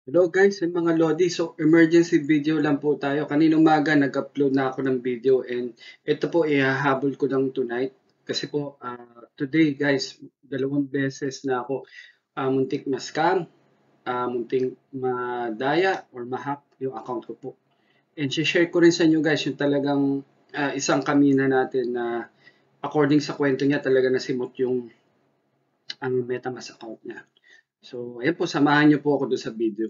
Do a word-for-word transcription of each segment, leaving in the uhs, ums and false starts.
Hello guys, yung mga Lodi. So, emergency video lang po tayo. Kaninang umaga, nag-upload na ako ng video and ito po, ihahabol ko lang tonight. Kasi po, ah, today guys, dalawang beses na ako ah, muntik na scam, ah, muntik madaya or mahack yung account ko po. And share ko rin sa inyo guys, yung talagang ah, isang kamina natin na according sa kwento niya, talaga nasimot yung ang MetaMask account niya. So, ayan po, samahan niyo po ako doon sa video.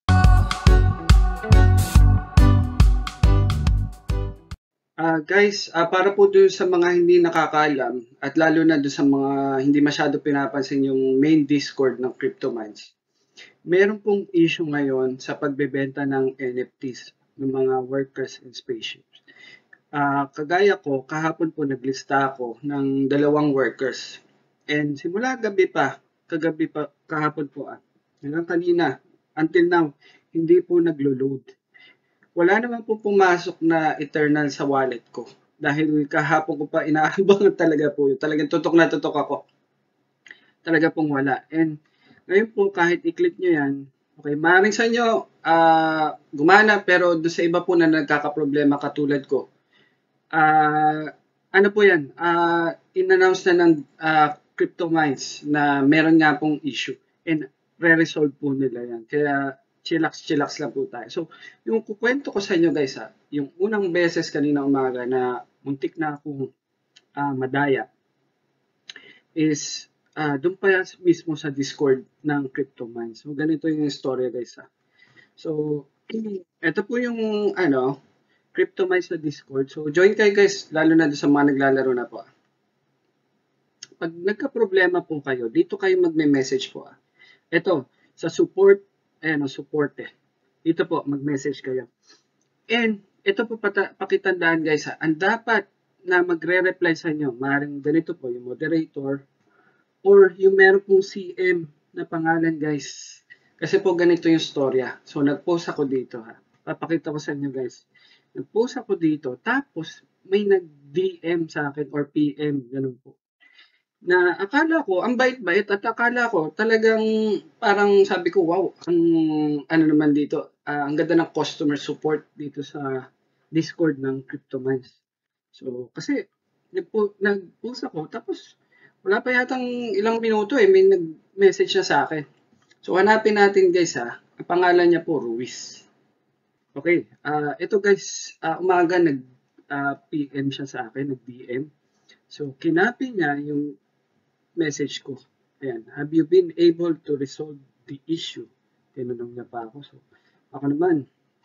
Ah, guys, ah, para po dun sa mga hindi nakakaalam at lalo na dun sa mga hindi masyado pinapansin yung main Discord ng Cryptomines. Meron pong issue ngayon sa pagbebenta ng N F Ts ng mga workers and spaceships. Ah, kagaya ko, kahapon po naglista ako ng dalawang workers. And simula gabi pa, kagabi pa, kahapon po ah, hanggang kanina, until now, hindi po naglo-load. Wala naman po pumasok na eternal sa wallet ko. Dahil kahapon ko pa inaabangan talaga po yun. Talagang tutok na tutok ako. Talaga pong wala. And ngayon po kahit i-click nyo yan, okay, maaaring sa inyo uh, gumana pero do sa iba po na nagkakaproblema katulad ko, uh, ano po yan, uh, in-announce na ng uh, Cryptomines na meron nga pong issue. And re-resolve po nila yan. Kaya chillax-chillax lang po tayo. So, yung kukwento ko sa inyo guys ha, yung unang beses kanina umaga na muntik na akong uh, madaya is uh, doon pa mismo sa Discord ng Cryptomines. So, ganito yung story guys ha. So, ito po yung ano, Cryptomines sa Discord. So, join kayo guys, lalo na sa mga naglalaro na po. Pag nagka-problema po kayo, dito kayo magme-message po ah. Ito, sa support, ayan o, support eh. Dito po, mag-message kayo. And, ito po pata, pakitandaan guys ha, ang dapat na magre-reply sa inyo, maaaring ganito po, yung moderator, or yung meron pong C M na pangalan guys. Kasi po ganito yung storya. So, nag-post ako dito ha. Papakita ko sa inyo guys. Nag-post ako dito, tapos may nag-D M sa akin or P M, ganun po. Na akala ko, ang bait-bait at akala ko talagang parang sabi ko, wow, ang ano naman dito, uh, ang ganda ng customer support dito sa Discord ng Cryptomines. So, kasi nag-post ako, tapos wala pa yatang ilang minuto eh, may nag-message na sa akin. So, hanapin natin guys ha, ang pangalan niya po, Ruiz. Okay, uh, ito guys, uh, umaga nag-P M uh, siya sa akin, nag-D M. So, kinapi niya yung message ko. Ayan, have you been able to resolve the issue? Tinanong niya pa ako. So, ako naman,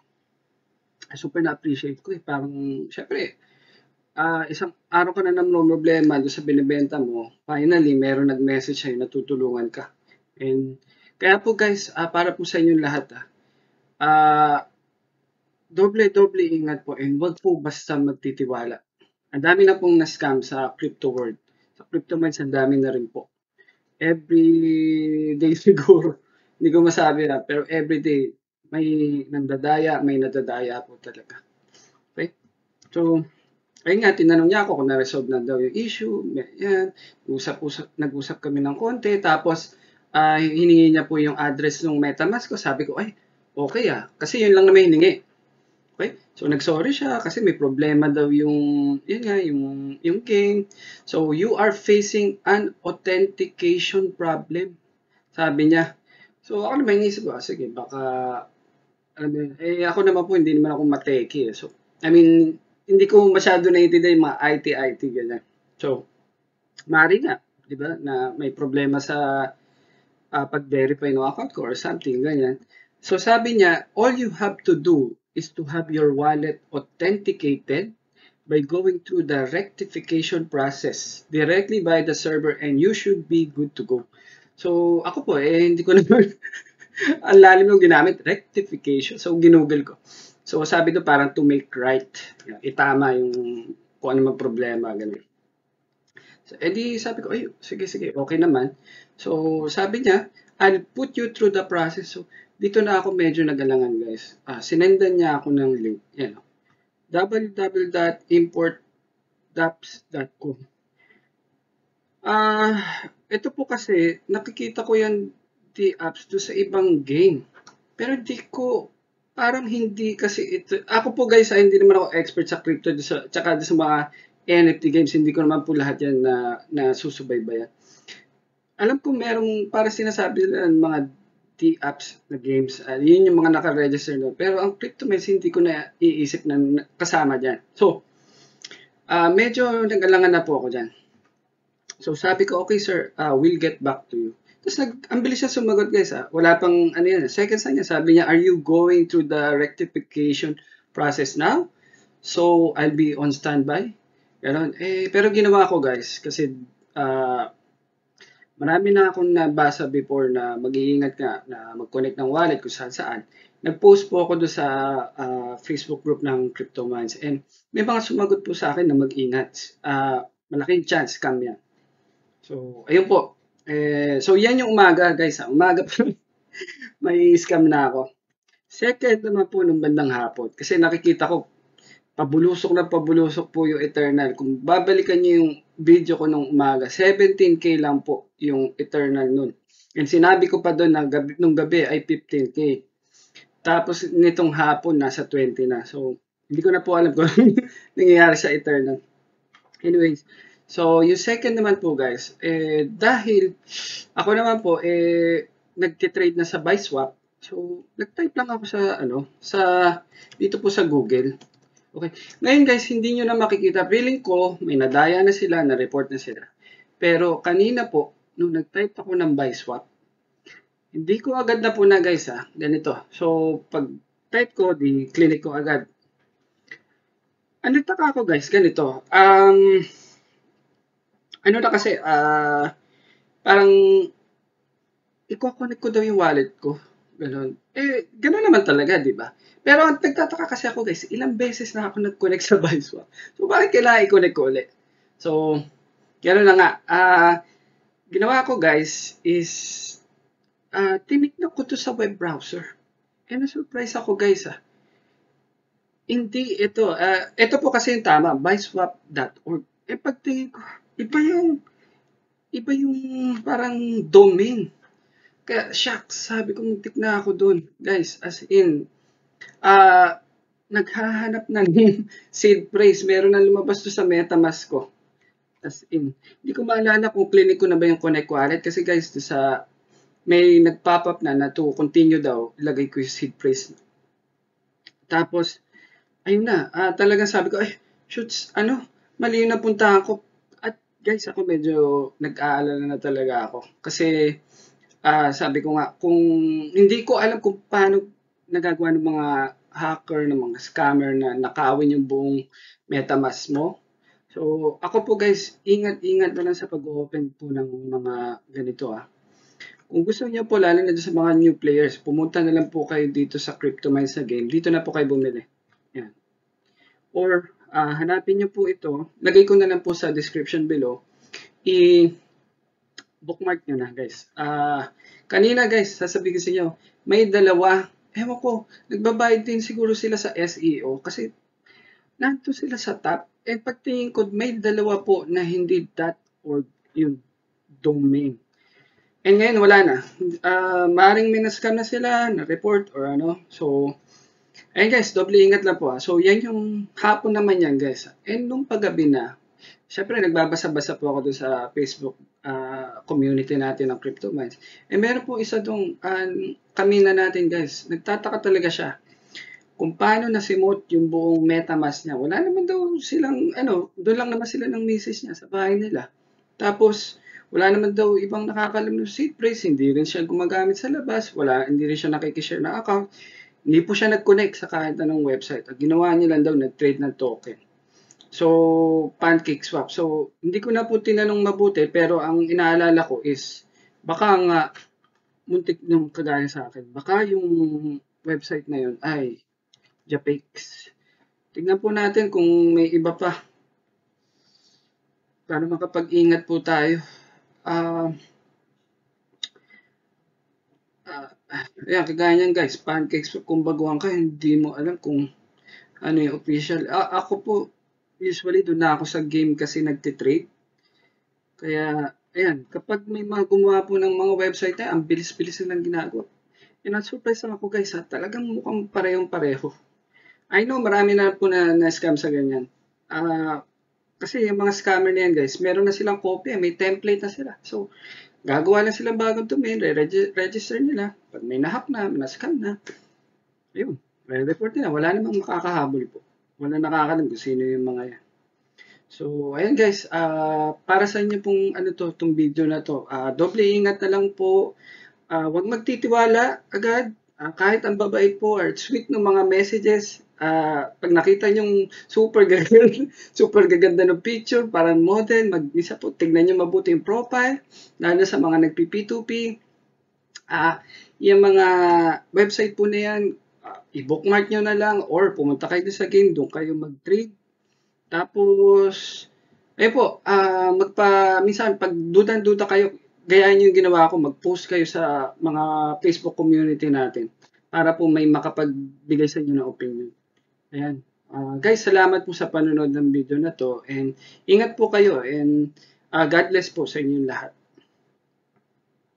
super na-appreciate ko eh. Parang, syempre, uh, isang araw ka na naman problema doon sa binibenta mo. Finally, meron nag-message sa'yo, natutulungan ka. And, kaya po guys, uh, para po sa inyong lahat, ah, uh, doble-doble ingat po and wag po basta magtitiwala. Ang dami na pong na-scam sa crypto world. Sa Cryptomines, ang dami na rin po. Every day siguro, hindi ko masabi na, pero every day, may nandadaya, may nadadaya po talaga. Okay? So, ayun nga, tinanong niya ako kung na-resolve na daw yung issue. Yan, usap-usap, nag-usap kami ng konti, tapos, uh, hiningi niya po yung address ng MetaMask ko. Sabi ko, ay, okay ah, kasi yun lang naman hiningi. Okay? So, nag-sorry siya kasi may problema daw yung, yun nga, yung, yung game. So, you are facing an authentication problem. Sabi niya. So, ako naman inisip ko, ah, sige, baka, alam mo, eh, ako naman po, hindi naman ako mateki. Eh. So, I mean, hindi ko masyado naiintindihan yung mga I T, I T, ganyan. So, mari nga, di ba, na may problema sa uh, pag-verify ng account ko or something, ganyan. So, sabi niya, all you have to do is to have your wallet authenticated by going through the rectification process directly by the server and you should be good to go. So, ako po, eh, hindi ko naman ang lalim yung ginamit, rectification. So, ginugol ko. So, sabi ko parang to make right. Itama yung kung ano mang problema, ganun. So, edi sabi ko, ay, sige, sige, okay naman. So, sabi niya, I'll put you through the process. So, dito na ako medyo nagalangan guys. Ah, sinendan niya ako ng link. Yan. w w w dot import dapps dot com. Ah, ito po kasi nakikita ko yan the apps do sa ibang game. Pero hindi ko, parang hindi kasi ito, ako po guys, ay, hindi naman ako expert sa crypto, sa, tsaka sa mga N F T games, hindi ko naman po lahat yan na, na susubaybayan. Alam ko merong, para sinasabi nila ng mga D-apps na games, uh, yun yung mga naka-register no. Pero ang Cryptomines, hindi ko na iisip na kasama dyan. So, uh, medyo nag-alangan na po ako dyan. So, sabi ko, okay sir, uh, we'll get back to you. Tapos, nag, ang bilis siya sumagot guys. Ah. Wala pang, ano yan, seconds na niya. Sabi niya, are you going through the rectification process now? So, I'll be on standby. Ganon. Eh, pero ginawa ko guys, kasi, uh, marami na akong nabasa before na mag-iingat nga na mag-connect ng wallet kung saan saan. Nag-post po ako doon sa uh, Facebook group ng Cryptomines and may mga sumagot po sa akin na mag-ingat. Uh, malaking chance scam yan. So, ayun po. Eh, so, yan yung umaga guys. Ha? Umaga po may scam na ako. Second naman po nung bandang hapon kasi nakikita ko pabulusok na pabulusok po yung Eternal. Kung babalikan niyo yung video ko nung umaga, seventeen K lang po yung Eternal nun. And sinabi ko pa doon na gabi, nung gabi ay fifteen K. Tapos nitong hapon nasa twenty na. So, hindi ko na po alam kung nangyayari sa Eternal. Anyways, so yung second naman po guys, eh, dahil ako naman po, eh, nagtitrade na sa buy swap. So, nag-type lang ako sa, ano, sa, dito po sa Google. Okay. Ngayon guys, hindi nyo na makikita. Feeling ko, may nadaya na sila, na-report na sila. Pero kanina po, nung nag-type ako ng buy swap, hindi ko agad na po na guys ha. Ganito. So, pag type ko, di clinic ko agad. Ano taka ako guys, ganito. Um, ano na kasi, ah, uh, parang, i-connect ko daw yung wallet ko. Ganon. Eh, ganon naman talaga, di ba? Pero ang nagtataka kasi ako guys, ilang beses na ako nag-connect sa buy swap. So, bakit kailangan i-connect ko ulit? So, gano'n na nga. Uh, ginawa ko guys is, uh, tinignan ko to sa web browser. Eh, na-surprise ako guys ah. Hindi ito. Uh, ito po kasi yung tama, buy swap dot org. Eh, pagtingin ko, iba yung, iba yung parang domain. Kaya, shucks, sabi ko, muntik na ako dun. Guys, as in, Uh, naghahanap ng seed phrase. Meron na lumabas to sa MetaMask ko. As in, hindi ko maalala kung clinic ko na ba yung Connect Wallet. Kasi guys, to sa, may nag-pop up na na to continue daw. Ilagay ko yung seed phrase. Tapos, ayun na. Uh, talagang sabi ko, ay, shoots, ano, mali yung napuntahan ko. At guys, ako medyo nag-aalala na talaga ako. Kasi, uh, sabi ko nga, kung hindi ko alam kung paano nagagawa ng mga hacker, ng mga scammer na nakawin yung buong MetaMask mo. So, ako po guys, ingat-ingat na lang sa pag-open po ng mga ganito ah. Kung gusto niyo po, lalo na sa mga new players, pumunta na lang po kayo dito sa Cryptomines na game. Dito na po kayo bumili. Yan. Or, uh, hanapin niyo po ito. Lagay ko na lang po sa description below. I-bookmark nyo na guys. Uh, kanina guys, sasabihin ko sa inyo, may dalawa. Ewan ko, nagbabayad din siguro sila sa S E O kasi nanto sila sa top. Eh pagtingin ko, may dalawa po na hindi .org yung domain. And ngayon, wala na. Uh, maaaring minascam na sila, na-report or ano. So, ayun guys, doble ingat lang po. Ha. So, yan yung hapon naman yan guys. And nung paggabi na, syempre nagbabasa-basa po ako doon sa Facebook uh, community natin ng Cryptomines. Eh meron po isa doon, uh, kami na natin guys, nagtataka talaga siya kung paano nasimot yung buong MetaMask niya. Wala naman daw silang, ano, doon lang naman sila ng misis niya sa bahay nila. Tapos, wala naman daw ibang nakakalam ng seed phrase, hindi rin siya gumagamit sa labas, wala, hindi rin siya nakikishare na account, hindi po siya nag-connect sa kahit anong website. At ginawa niya lang daw, nag-trade ng token. So, pancake swap. So, hindi ko na po tinanong mabuti, pero ang inaalala ko is, baka nga, muntik nung kagaya sa akin, baka yung website na yun ay Japix. Tignan po natin kung may iba pa. Para makapag-ingat po tayo. Uh, uh, ayan, kagaya niyan guys, pancake swap, kung baguhan ka, hindi mo alam kung ano yung official. Uh, ako po, usually doon na ako sa game kasi nagtitrade. Kaya, ayan, kapag may mga gumawa po ng mga website na, ang bilis-bilis nilang ginagawa. And na-surprise lang ako guys ha, talagang mukhang parehong-pareho. I know marami na po na na-scam sa ganyan. Ah, kasi yung mga scammer na yan guys, meron na silang copy, may template na sila. So, gagawa lang silang bagong domain, re-register nila. Pag may nahack na, na-scam na, ayun, re-report nila. Wala namang makakahabol po. Wala nakakalam kung sino yung mga yan. So, ayan guys, ah para sa inyo pong ano to, tong video na to, ah doble ingat na lang po. Ah, wag magtitiwala agad. Ah, kahit ang babait po or sweet ng mga messages, ah, pag nakita yung super gaganda, super gaganda ng picture, parang model, mag-isa po, tignan nyo mabuti yung profile, lalo sa mga nagpi-P two P. Ah, yung mga website po na yan, ah, i-bookmark nyo na lang or pumunta kayo sa game, doon kayo mag-trade. Tapos, ayun po, ah, magpa, minsan pag dudan-duda kayo, gayahin yung ginawa ko, mag-post kayo sa mga Facebook community natin para po may makapagbigay sa inyo ng opinion. Ayan. Ah, guys, salamat po sa panonood ng video na to and ingat po kayo and ah, God bless po sa inyong lahat.